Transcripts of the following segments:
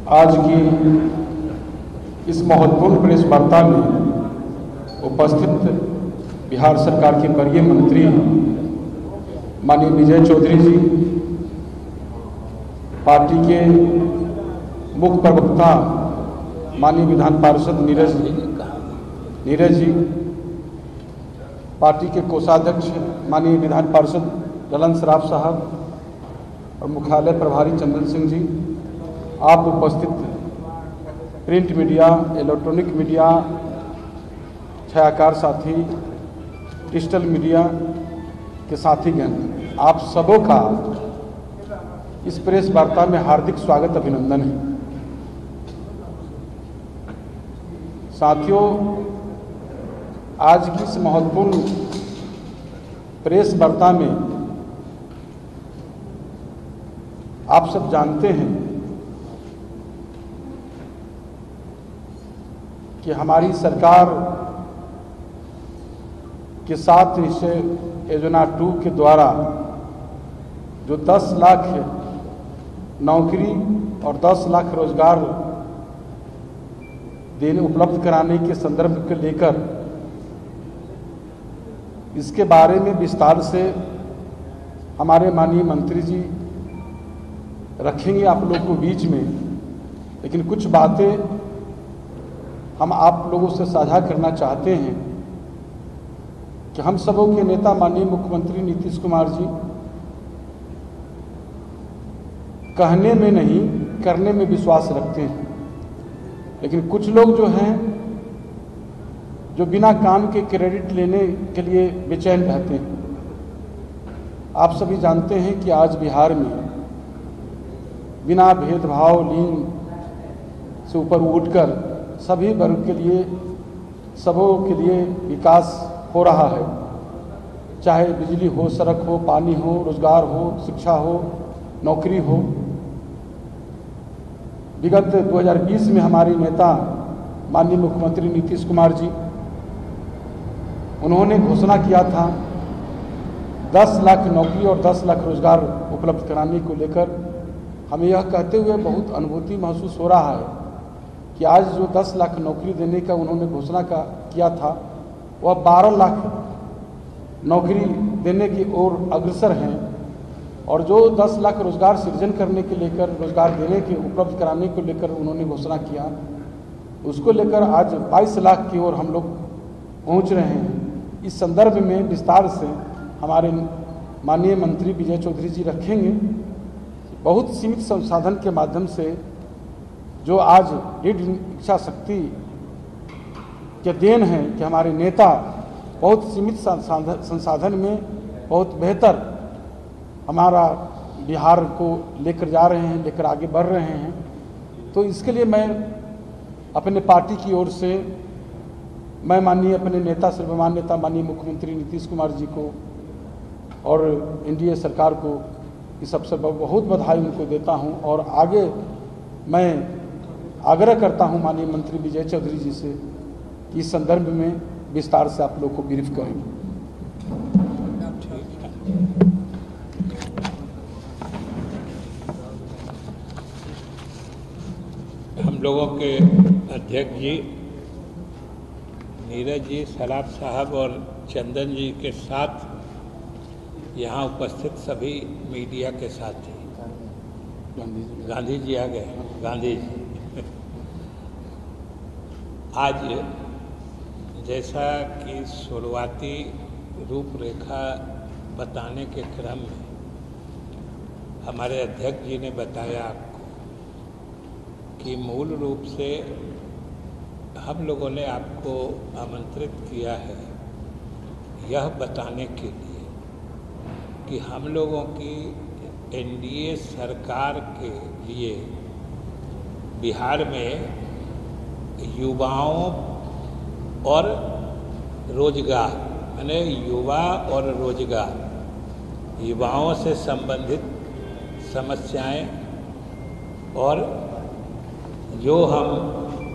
आज की इस महत्वपूर्ण प्रेस वार्ता में उपस्थित बिहार सरकार के वरीय मंत्री माननीय विजय चौधरी जी, पार्टी के मुख्य प्रवक्ता माननीय विधान पार्षद नीरज जी, पार्टी के कोषाध्यक्ष माननीय विधान पार्षद ललन सराफ साहब और मुख्यालय प्रभारी चंदन सिंह जी, आप उपस्थित प्रिंट मीडिया, इलेक्ट्रॉनिक मीडिया, छायाकार साथी, डिजिटल मीडिया के साथीगण, आप सबों का इस प्रेस वार्ता में हार्दिक स्वागत अभिनंदन है। साथियों, आज की इस महत्वपूर्ण प्रेस वार्ता में आप सब जानते हैं कि हमारी सरकार के 7 निश्चय योजना 2 के द्वारा जो 10 लाख नौकरी और 10 लाख रोजगार देने उपलब्ध कराने के संदर्भ को लेकर इसके बारे में विस्तार से हमारे माननीय मंत्री जी रखेंगे आप लोगों को बीच में, लेकिन कुछ बातें हम आप लोगों से साझा करना चाहते हैं कि हम सबों के नेता माननीय मुख्यमंत्री नीतीश कुमार जी कहने में नहीं करने में विश्वास रखते हैं, लेकिन कुछ लोग जो हैं जो बिना काम के क्रेडिट लेने के लिए बेचैन रहते हैं। आप सभी जानते हैं कि आज बिहार में बिना भेदभाव लिंग से ऊपर उठकर सभी वर्ग के लिए, सबों के लिए विकास हो रहा है, चाहे बिजली हो, सड़क हो, पानी हो, रोजगार हो, शिक्षा हो, नौकरी हो। विगत 2020 में हमारे नेता माननीय मुख्यमंत्री नीतीश कुमार जी, उन्होंने घोषणा किया था 10 लाख नौकरी और 10 लाख रोजगार उपलब्ध कराने को लेकर। हमें यह कहते हुए बहुत अनुभूति महसूस हो रहा है कि आज जो 10 लाख नौकरी देने का उन्होंने घोषणा किया था, वह 12 लाख नौकरी देने की ओर अग्रसर हैं, और जो 10 लाख रोजगार सृजन करने के लेकर, रोजगार देने के उपलब्ध कराने को लेकर उन्होंने घोषणा किया, उसको लेकर आज 22 लाख की ओर हम लोग पहुंच रहे हैं। इस संदर्भ में विस्तार से हमारे माननीय मंत्री विजय चौधरी जी रखेंगे। बहुत सीमित संसाधन के माध्यम से जो आज दृढ़ इच्छा शक्ति के देन है कि हमारे नेता बहुत सीमित संसाधन में बहुत बेहतर हमारा बिहार को लेकर जा रहे हैं, लेकर आगे बढ़ रहे हैं। तो इसके लिए मैं अपने पार्टी की ओर से मैं माननीय अपने नेता, सर्वमान्य नेता माननीय मुख्यमंत्री नीतीश कुमार जी को और एनडीए सरकार को इस अवसर पर बहुत बधाई उनको देता हूं, और आगे मैं आग्रह करता हूं माननीय मंत्री विजय चौधरी जी से कि इस संदर्भ में विस्तार से आप लोग को ब्रीफ करें। हम लोगों के अध्यक्ष जी नीरज जी, सराफ साहब और चंदन जी के साथ यहाँ उपस्थित सभी मीडिया के साथी, गांधी जी आ गए, गांधी जी। आज जैसा कि शुरुआती रूपरेखा बताने के क्रम में हमारे अध्यक्ष जी ने बताया आपको कि मूल रूप से हम लोगों ने आपको आमंत्रित किया है यह बताने के लिए कि हम लोगों की एनडीए सरकार के लिए बिहार में युवाओं और रोजगार, यानी युवा और रोजगार, युवाओं से संबंधित समस्याएं और जो हम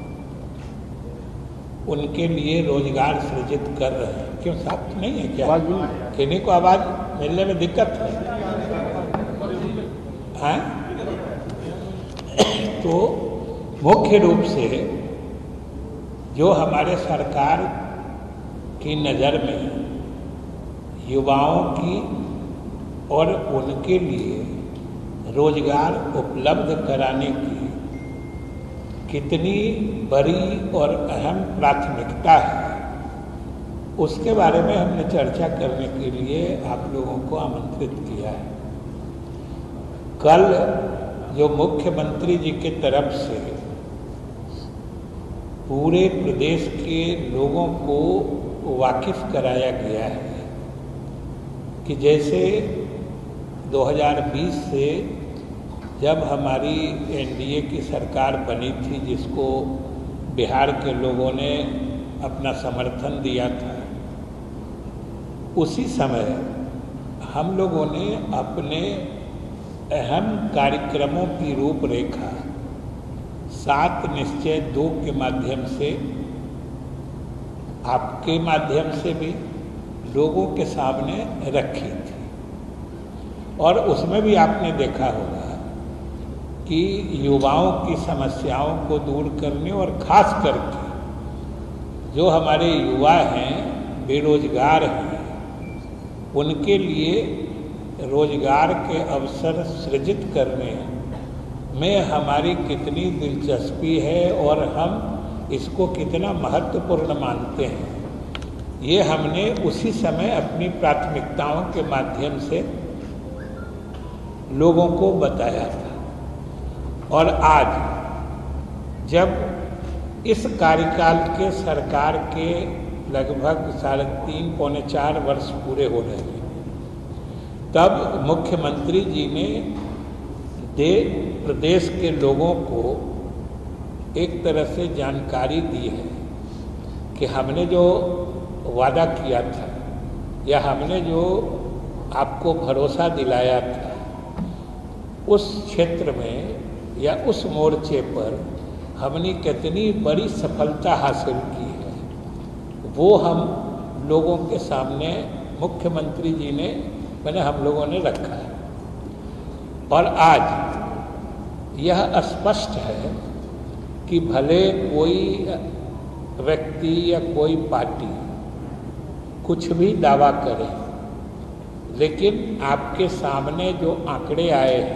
उनके लिए रोजगार सृजित कर रहे हैं। क्यों, साफ तो नहीं है क्या? किन्हीं को आवाज़ मिलने में दिक्कत है? तो मुख्य रूप से जो हमारे सरकार की नज़र में युवाओं की और उनके लिए रोजगार उपलब्ध कराने की कितनी बड़ी और अहम प्राथमिकता है, उसके बारे में हमने चर्चा करने के लिए आप लोगों को आमंत्रित किया है। कल जो मुख्यमंत्री जी की तरफ से पूरे प्रदेश के लोगों को वाकिफ कराया गया है कि जैसे 2020 से जब हमारी एनडीए की सरकार बनी थी, जिसको बिहार के लोगों ने अपना समर्थन दिया था, उसी समय हम लोगों ने अपने अहम कार्यक्रमों की रूपरेखा 7 निश्चय 2 के माध्यम से, आपके माध्यम से भी लोगों के सामने रखी थी। और उसमें भी आपने देखा होगा कि युवाओं की समस्याओं को दूर करने और ख़ास करके जो हमारे युवा हैं, बेरोजगार हैं, उनके लिए रोजगार के अवसर सृजित करने में हमारी कितनी दिलचस्पी है और हम इसको कितना महत्वपूर्ण मानते हैं, ये हमने उसी समय अपनी प्राथमिकताओं के माध्यम से लोगों को बताया था। और आज जब इस कार्यकाल के सरकार के लगभग 3.5 पौने 4 वर्ष पूरे हो रहे हैं, तब मुख्यमंत्री जी ने प्रदेश के लोगों को एक तरह से जानकारी दी है कि हमने जो वादा किया था या हमने जो आपको भरोसा दिलाया था, उस क्षेत्र में या उस मोर्चे पर हमने कितनी बड़ी सफलता हासिल की है, वो हम लोगों के सामने मुख्यमंत्री जी ने हम लोगों ने रखा है। और आज यह स्पष्ट है कि भले कोई व्यक्ति या कोई पार्टी कुछ भी दावा करे, लेकिन आपके सामने जो आंकड़े आए हैं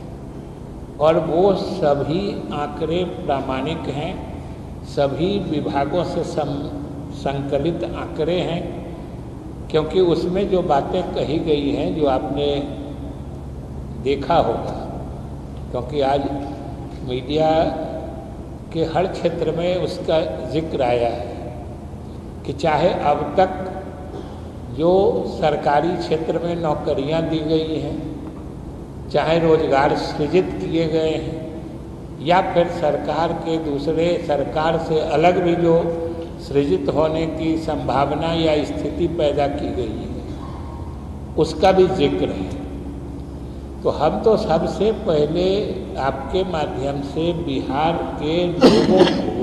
और वो सभी आंकड़े प्रामाणिक हैं, सभी विभागों से संकलित आंकड़े हैं, क्योंकि उसमें जो बातें कही गई हैं, जो आपने देखा होगा, क्योंकि आज मीडिया के हर क्षेत्र में उसका जिक्र आया है कि चाहे अब तक जो सरकारी क्षेत्र में नौकरियां दी गई हैं, चाहे रोजगार सृजित किए गए हैं, या फिर सरकार के दूसरे सरकार से अलग भी जो सृजित होने की संभावना या स्थिति पैदा की गई है, उसका भी जिक्र है। तो हम तो सबसे पहले आपके माध्यम से बिहार के लोगों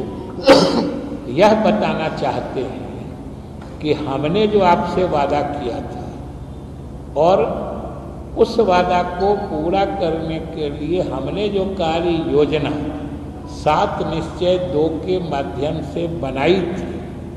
को यह बताना चाहते हैं कि हमने जो आपसे वादा किया था और उस वादा को पूरा करने के लिए हमने जो कार्य योजना 7 निश्चय 2 के माध्यम से बनाई थी,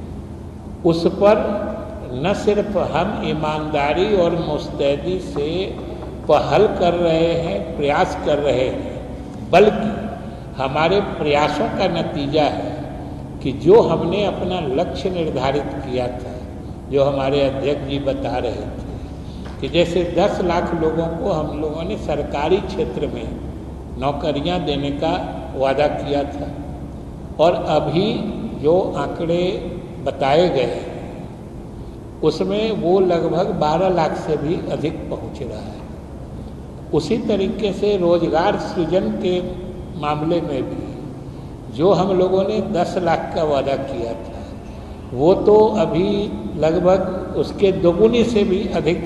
उस पर न सिर्फ हम ईमानदारी और मुस्तैदी से पहल कर रहे हैं, प्रयास कर रहे हैं, बल्कि हमारे प्रयासों का नतीजा है कि जो हमने अपना लक्ष्य निर्धारित किया था, जो हमारे अध्यक्ष जी बता रहे थे कि जैसे 10 लाख लोगों को हम लोगों ने सरकारी क्षेत्र में नौकरियां देने का वादा किया था, और अभी जो आंकड़े बताए गए उसमें वो लगभग 12 लाख से भी अधिक पहुंच रहा है। उसी तरीके से रोजगार सृजन के मामले में भी जो हम लोगों ने 10 लाख का वादा किया था, वो तो अभी लगभग उसके दोगुनी से भी अधिक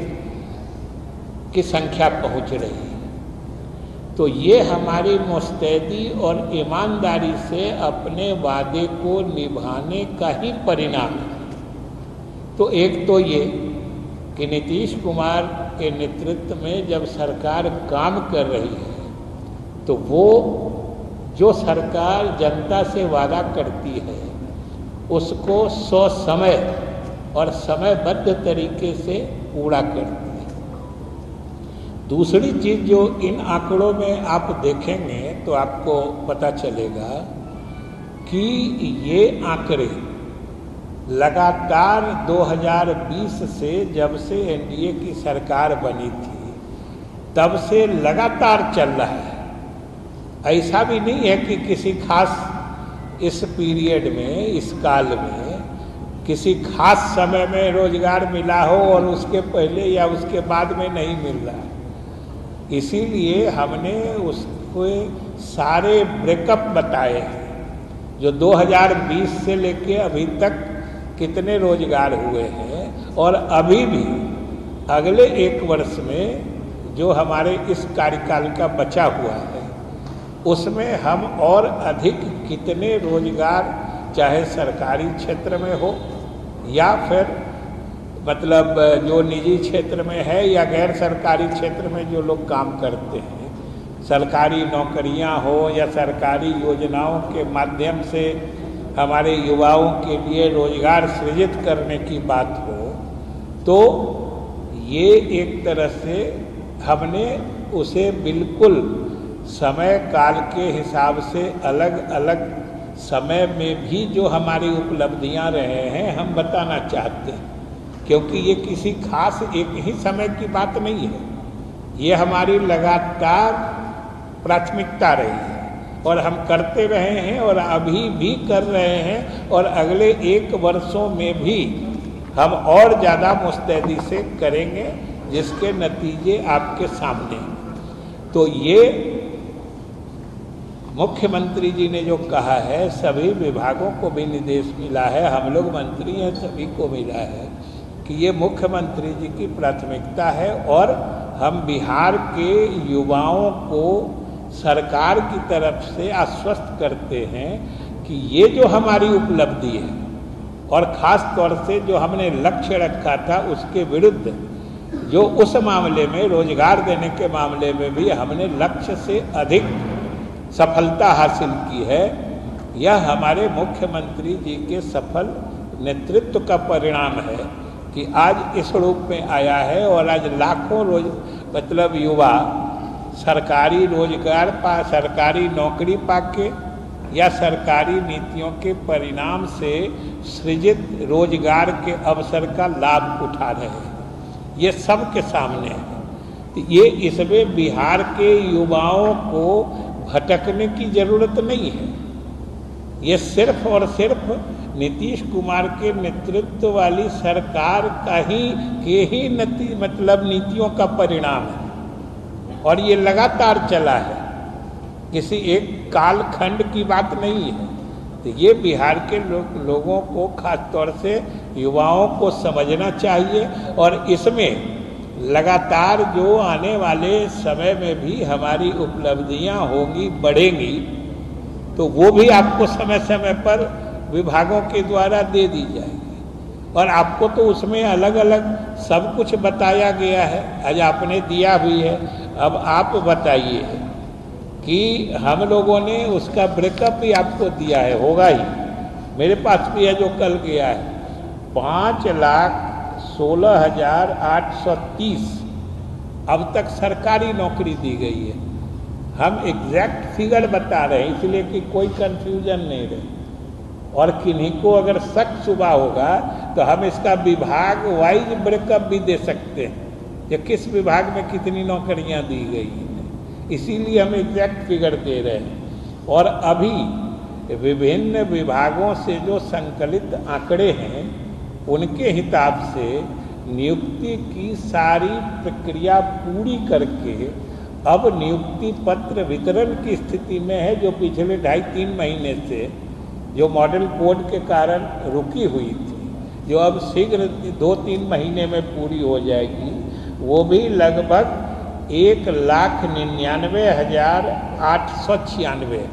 की संख्या पहुंच रही है। तो ये हमारी मुस्तैदी और ईमानदारी से अपने वादे को निभाने का ही परिणाम है। तो एक तो ये कि नीतीश कुमार के नेतृत्व में जब सरकार काम कर रही है, तो वो जो सरकार जनता से वादा करती है उसको ससमय और समयबद्ध तरीके से पूरा करती है। दूसरी चीज जो इन आंकड़ों में आप देखेंगे तो आपको पता चलेगा कि ये आंकड़े लगातार 2020 से, जब से एनडीए की सरकार बनी थी तब से लगातार चल रहा है। ऐसा भी नहीं है कि किसी खास इस पीरियड में, इस काल में किसी खास समय में रोजगार मिला हो और उसके पहले या उसके बाद में नहीं मिल रहा है। इसीलिए हमने उसको सारे ब्रेकअप बताए हैं, जो 2020 से लेके अभी तक कितने रोजगार हुए हैं और अभी भी अगले 1 वर्ष में जो हमारे इस कार्यकाल का बचा हुआ है उसमें हम और अधिक कितने रोजगार, चाहे सरकारी क्षेत्र में हो या फिर मतलब जो निजी क्षेत्र में है या गैर सरकारी क्षेत्र में जो लोग काम करते हैं, सरकारी नौकरियां हो या सरकारी योजनाओं के माध्यम से हमारे युवाओं के लिए रोजगार सृजित करने की बात हो, तो ये एक तरह से हमने उसे बिल्कुल समय काल के हिसाब से अलग अलग समय में भी जो हमारी उपलब्धियां रहे हैं हम बताना चाहते हैं, क्योंकि ये किसी खास एक ही समय की बात नहीं है, ये हमारी लगातार प्राथमिकता रही है और हम करते रहे हैं और अभी भी कर रहे हैं और अगले 1 वर्षों में भी हम और ज़्यादा मुस्तैदी से करेंगे, जिसके नतीजे आपके सामने। तो ये मुख्यमंत्री जी ने जो कहा है, सभी विभागों को भी निर्देश मिला है, हम लोग मंत्री हैं सभी को मिला है कि ये मुख्यमंत्री जी की प्राथमिकता है और हम बिहार के युवाओं को सरकार की तरफ से आश्वस्त करते हैं कि ये जो हमारी उपलब्धि है और ख़ास तौर से जो हमने लक्ष्य रखा था उसके विरुद्ध जो उस मामले में रोजगार देने के मामले में भी हमने लक्ष्य से अधिक सफलता हासिल की है, यह हमारे मुख्यमंत्री जी के सफल नेतृत्व का परिणाम है कि आज इस रूप में आया है और आज लाखों मतलब युवा सरकारी रोजगार सरकारी नौकरी पाके या सरकारी नीतियों के परिणाम से सृजित रोजगार के अवसर का लाभ उठा रहे हैं। ये सबके सामने है। ये इसमें बिहार के युवाओं को भटकने की जरूरत नहीं है। ये सिर्फ और सिर्फ नीतीश कुमार के नेतृत्व वाली सरकार का ही मतलब नीतियों का परिणाम है और ये लगातार चला है, किसी एक कालखंड की बात नहीं है। तो ये बिहार के लोगों को खास तौर से युवाओं को समझना चाहिए और इसमें लगातार जो आने वाले समय में भी हमारी उपलब्धियां होंगी, बढ़ेंगी, तो वो भी आपको समय समय पर विभागों के द्वारा दे दी जाएगी और आपको तो उसमें अलग अलग सब कुछ बताया गया है, आज आपने दिया भी है। अब आप बताइए कि हम लोगों ने उसका ब्रेकअप भी आपको दिया है, होगा ही, मेरे पास भी है जो कल गया है। 5,16,830 अब तक सरकारी नौकरी दी गई है। हम एग्जैक्ट फिगर बता रहे हैं इसलिए कि कोई कंफ्यूजन नहीं रहे और किन्हीं को अगर शक सुबह होगा तो हम इसका विभाग वाइज ब्रेकअप भी दे सकते हैं कि किस विभाग में कितनी नौकरियां दी गई हैं, इसीलिए हम एग्जैक्ट फिगर दे रहे हैं। और अभी विभिन्न विभागों से जो संकलित आंकड़े हैं उनके हिसाब से नियुक्ति की सारी प्रक्रिया पूरी करके अब नियुक्ति पत्र वितरण की स्थिति में है, जो पिछले 2.5-3 महीने से जो मॉडल कोड के कारण रुकी हुई थी, जो अब शीघ्र 2-3 महीने में पूरी हो जाएगी। वो भी लगभग 1,99,896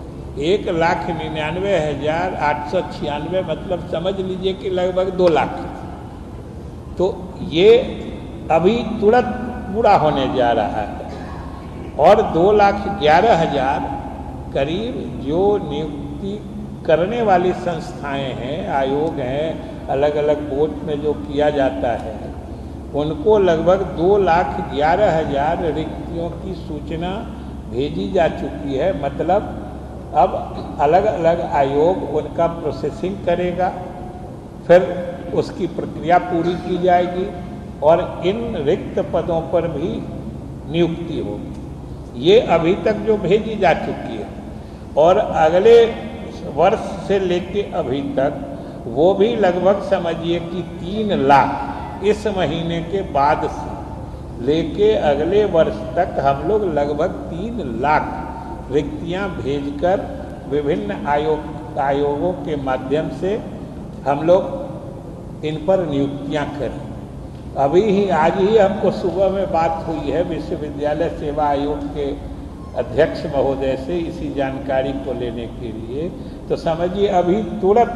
1,99,896 मतलब समझ लीजिए कि लगभग 2 लाख। तो ये अभी तुरंत पूरा होने जा रहा है और 2,11,000 करीब जो नियुक्ति करने वाली संस्थाएं हैं, आयोग हैं, अलग अलग बोर्ड में जो किया जाता है, उनको लगभग 2,11,000 रिक्तियों की सूचना भेजी जा चुकी है। मतलब अब अलग अलग आयोग उनका प्रोसेसिंग करेगा, फिर उसकी प्रक्रिया पूरी की जाएगी और इन रिक्त पदों पर भी नियुक्ति होगी। ये अभी तक जो भेजी जा चुकी है और अगले वर्ष से लेके अभी तक वो भी लगभग समझिए कि 3 लाख इस महीने के बाद से लेके अगले वर्ष तक हम लोग लगभग 3 लाख रिक्तियां भेजकर विभिन्न आयोगों के माध्यम से हम लोग इन पर नियुक्तियां करें। अभी ही आज ही हमको सुबह में बात हुई है विश्वविद्यालय सेवा आयोग के अध्यक्ष महोदय से इसी जानकारी को लेने के लिए। तो समझिए अभी तुरंत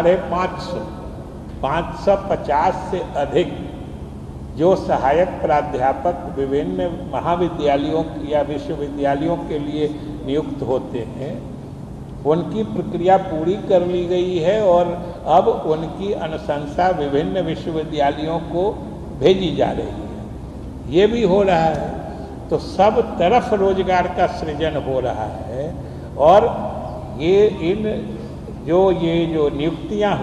550 से अधिक जो सहायक प्राध्यापक विभिन्न महाविद्यालयों या विश्वविद्यालयों के लिए नियुक्त होते हैं, उनकी प्रक्रिया पूरी कर ली गई है और अब उनकी अनुशंसा विभिन्न विश्वविद्यालयों को भेजी जा रही है। ये भी हो रहा है, तो सब तरफ रोजगार का सृजन हो रहा है। और ये जो नियुक्तियां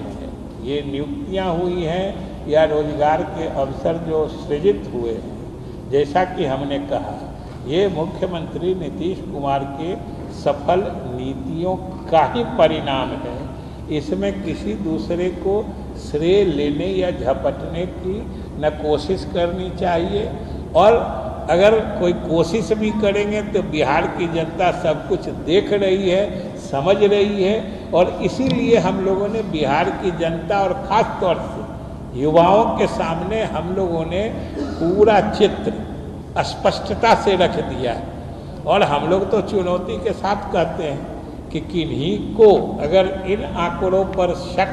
हुई हैं या रोजगार के अवसर जो सृजित हुए हैं, जैसा कि हमने कहा, ये मुख्यमंत्री नीतीश कुमार के सफल नीतियों का ही परिणाम है। इसमें किसी दूसरे को श्रेय लेने या झपटने की न कोशिश करनी चाहिए, और अगर कोई कोशिश भी करेंगे तो बिहार की जनता सब कुछ देख रही है, समझ रही है। और इसीलिए हम लोगों ने बिहार की जनता और ख़ास तौर से युवाओं के सामने हम लोगों ने पूरा चित्र स्पष्टता से रख दिया है। और हम लोग तो चुनौती के साथ कहते हैं कि किन्हीं को अगर इन आंकड़ों पर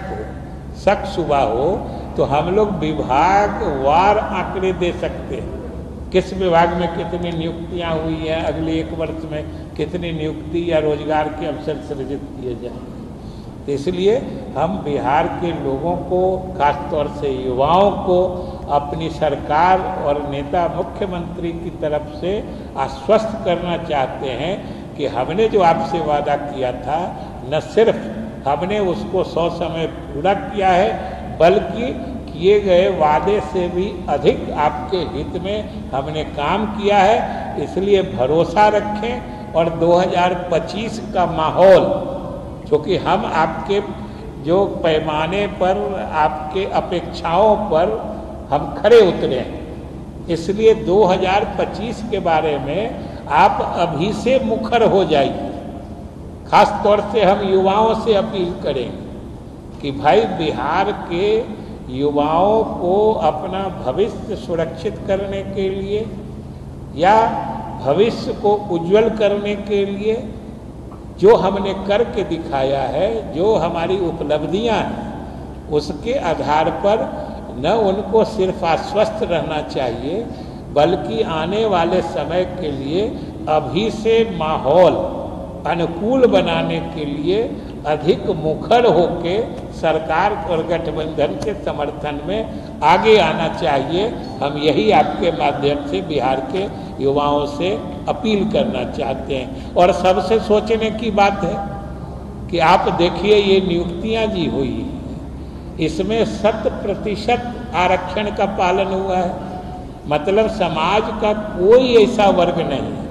शक शुबा हो तो हम लोग विभागवार आंकड़े दे सकते हैं, किस विभाग में कितनी नियुक्तियां हुई हैं, अगले 1 वर्ष में कितनी नियुक्ति या रोजगार के अवसर सृजित किए जाएंगे। तो इसलिए हम बिहार के लोगों को, खासतौर से युवाओं को, अपनी सरकार और नेता मुख्यमंत्री की तरफ से आश्वस्त करना चाहते हैं कि हमने जो आपसे वादा किया था, न सिर्फ हमने उसको 100 समय पूरा किया है, बल्कि किए गए वादे से भी अधिक आपके हित में हमने काम किया है। इसलिए भरोसा रखें और 2025 का माहौल, क्योंकि हम आपके जो पैमाने पर, आपके अपेक्षाओं पर हम खरे उतरे हैं, इसलिए 2025 के बारे में आप अभी से मुखर हो जाइए। खास तौर से हम युवाओं से अपील करेंगे कि भाई बिहार के युवाओं को अपना भविष्य सुरक्षित करने के लिए या भविष्य को उज्जवल करने के लिए जो हमने करके दिखाया है, जो हमारी उपलब्धियां हैं, उसके आधार पर न उनको सिर्फ आश्वस्त रहना चाहिए, बल्कि आने वाले समय के लिए अभी से माहौल अनुकूल बनाने के लिए अधिक मुखर होके सरकार और गठबंधन के समर्थन में आगे आना चाहिए। हम यही आपके माध्यम से बिहार के युवाओं से अपील करना चाहते हैं। और सबसे सोचने की बात है कि आप देखिए ये नियुक्तियां जी हुई हैं, इसमें 100% आरक्षण का पालन हुआ है। मतलब समाज का कोई ऐसा वर्ग नहीं है,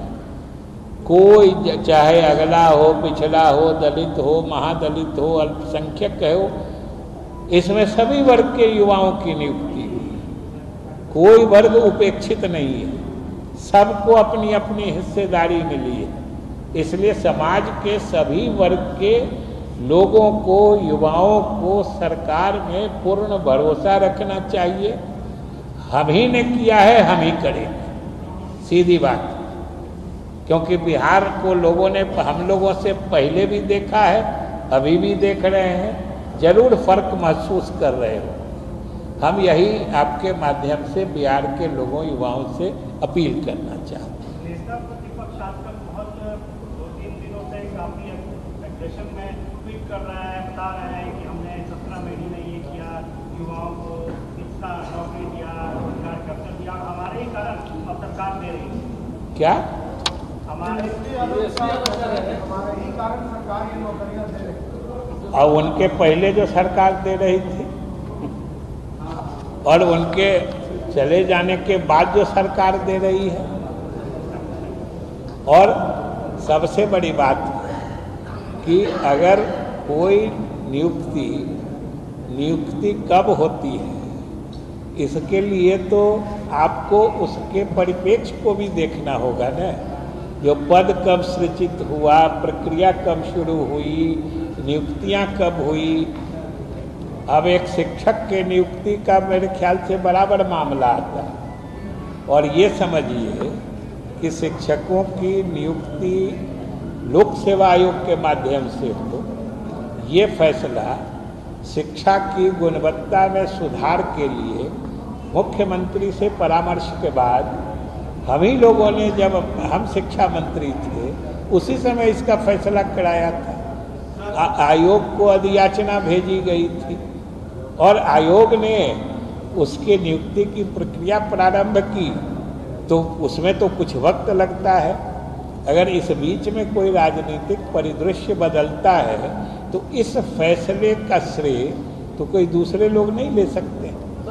कोई चाहे अगला हो, पिछड़ा हो, दलित हो, महादलित हो, अल्पसंख्यक हो, इसमें सभी वर्ग के युवाओं की नियुक्ति हुई। कोई वर्ग उपेक्षित नहीं है, सबको अपनी अपनी हिस्सेदारी मिली है। इसलिए समाज के सभी वर्ग के लोगों को, युवाओं को सरकार में पूर्ण भरोसा रखना चाहिए। हम ही ने किया है, हम ही करेंगे, सीधी बात। क्योंकि बिहार को लोगों ने हम लोगों से पहले भी देखा है, अभी भी देख रहे हैं, जरूर फर्क महसूस कर रहे हो। हम यही आपके माध्यम से बिहार के लोगों, युवाओं से अपील करना चाहते हैं। नेता प्रतिपक्ष आजकल बहुत 2-3 दिनों से एक सेशन में ट्वीट कर रहा है, बता रहा है कि हमने 17 महीने में ये किया, युवाओं को इतना नौकरी दिया, रोजगार के अवसर दिया, हमारे ही कारण अब सरकार दे रही है। क्या हमारे ही कारण सरकार ये नौकरियां दे रही है। और उनके पहले जो सरकार दे रही थी और उनके चले जाने के बाद जो सरकार दे रही है। और सबसे बड़ी बात कि अगर कोई नियुक्ति कब होती है, इसके लिए तो आपको उसके परिप्रेक्ष्य को भी देखना होगा ना। जो पद कब सृजित हुआ, प्रक्रिया कब शुरू हुई, नियुक्तियां कब हुई। अब एक शिक्षक के नियुक्ति का मेरे ख्याल से बराबर मामला आता है। और ये समझिए कि शिक्षकों की नियुक्ति लोक सेवा आयोग के माध्यम से हो, ये फैसला शिक्षा की गुणवत्ता में सुधार के लिए मुख्यमंत्री से परामर्श के बाद हम ही लोगों ने, जब हम शिक्षा मंत्री थे उसी समय इसका फैसला कराया था। आयोग को अधियाचना भेजी गई थी और आयोग ने उसके नियुक्ति की प्रक्रिया प्रारंभ की, तो उसमें तो कुछ वक्त लगता है। अगर इस बीच में कोई राजनीतिक परिदृश्य बदलता है तो इस फैसले का श्रेय तो कोई दूसरे लोग नहीं ले सकते।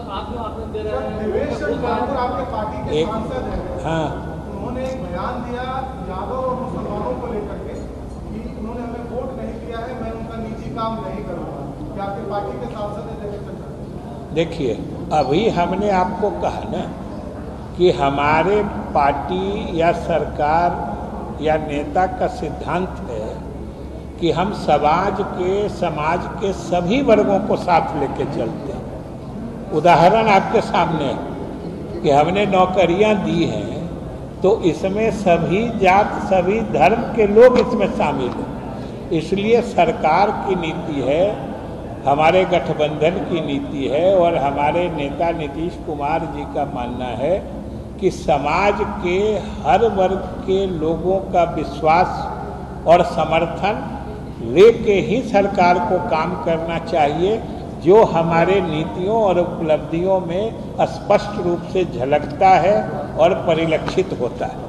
आपके पार्टी के सांसद हैं, हाँ, उन्होंने एक बयान दिया यादव और मुसलमानों को लेकर के कि उन्होंने हमें वोट नहीं दिया है, मैं उनका निजी काम नहीं करूँगा। क्या आपके पार्टी के सांसद हैं? देखिए, अभी हमने आपको कहा ना कि हमारे पार्टी या सरकार या नेता का सिद्धांत है कि हम समाज के सभी वर्गों को साथ लेके चलते हैं। उदाहरण आपके सामने कि हमने नौकरियां दी हैं तो इसमें सभी जात सभी धर्म के लोग इसमें शामिल हैं। इसलिए सरकार की नीति है, हमारे गठबंधन की नीति है और हमारे नेता नीतीश कुमार जी का मानना है कि समाज के हर वर्ग के लोगों का विश्वास और समर्थन लेके ही सरकार को काम करना चाहिए, जो हमारे नीतियों और उपलब्धियों में स्पष्ट रूप से झलकता है और परिलक्षित होता है।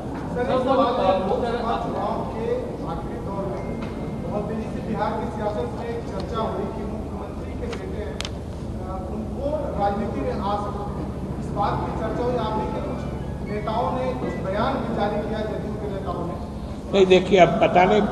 बहुत तेजी से बिहार की सियासत में एक चर्चा हुई कि मुख्यमंत्री के बेटे हैं, उनको राजनीति में आ सकते हैं। इस बात की चर्चा हुई, आपने के कुछ नेताओं ने कुछ बयान भी जारी किया, जदयू के नेताओं ने। नहीं, देखिए, अब पता नहीं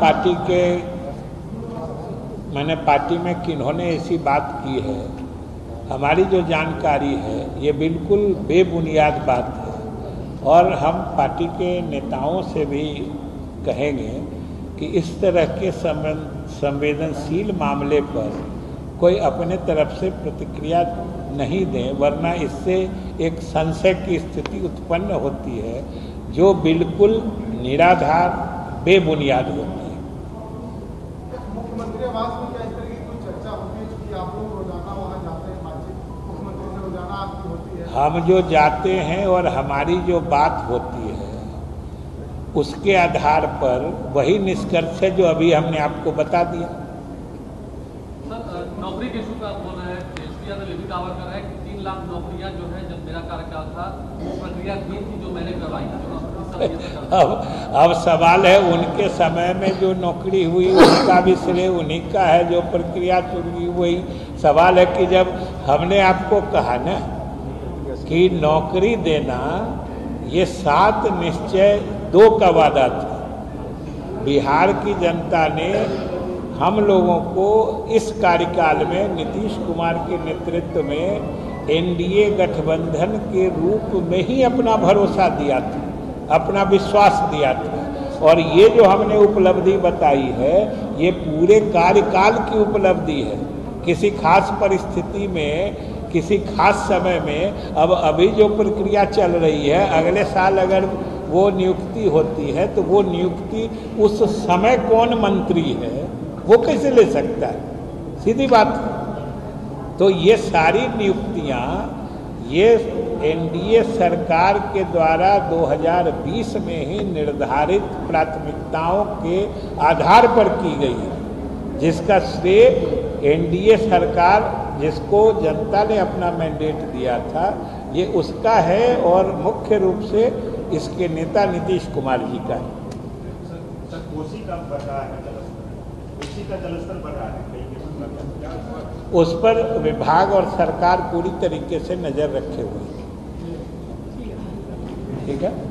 मैंने पार्टी में किन्होंने ऐसी बात की है। हमारी जो जानकारी है ये बिल्कुल बेबुनियाद बात है और हम पार्टी के नेताओं से भी कहेंगे कि इस तरह के संवेदनशील मामले पर कोई अपने तरफ से प्रतिक्रिया नहीं दें, वरना इससे एक संशय की स्थिति उत्पन्न होती है जो बिल्कुल निराधार बेबुनियाद होती है। मुख्यमंत्री आवास में क्या इस तरह की कोई चर्चा होती है? क्योंकि आप लोग रोजाना वहाँ जाते हैं, बातचीत मुख्यमंत्री से रोजाना आपकी होती है। हम जो जाते हैं और हमारी जो बात होती है उसके आधार पर वही निष्कर्ष है जो अभी हमने आपको बता दिया। सर, नौकरी के इशू पे आप बोल रहे हैं, तेजस्वी यादव ये भी दावा कर रहे हैं कि 3 लाख नौकरियां जो है, जब मेरा कार्यकाल था वो प्रक्रिया 3 थी जो मैंने करवाई। अब सवाल है, उनके समय में जो नौकरी हुई उसका भी श्रेय उन्हीं का है, जो प्रक्रिया शुरू हुई। सवाल है कि जब हमने आपको कहा ना कि नौकरी देना ये 7 निश्चय 2 का वादा था, बिहार की जनता ने हम लोगों को इस कार्यकाल में नीतीश कुमार के नेतृत्व में एनडीए गठबंधन के रूप में ही अपना भरोसा दिया था, अपना विश्वास दिया था। और ये जो हमने उपलब्धि बताई है ये पूरे कार्यकाल की उपलब्धि है। किसी खास परिस्थिति में, किसी खास समय में, अब अभी जो प्रक्रिया चल रही है, अगले साल अगर वो नियुक्ति होती है तो वो नियुक्ति उस समय कौन मंत्री है वो कैसे ले सकता है? सीधी बात है। तो ये सारी नियुक्तियां ये एनडीए सरकार के द्वारा 2020 में ही निर्धारित प्राथमिकताओं के आधार पर की गई है। जिसका श्रेय एनडीए सरकार, जिसको जनता ने अपना मैंडेट दिया था, ये उसका है और मुख्य रूप से इसके नेता नीतीश कुमार जी का है। सर, कोसी का बढ़ रहा है जलस्तर, कोसी का जलस्तर बढ़ रहा है, उस पर विभाग और सरकार पूरी तरीके से नजर रखे हुए है। ठीक है।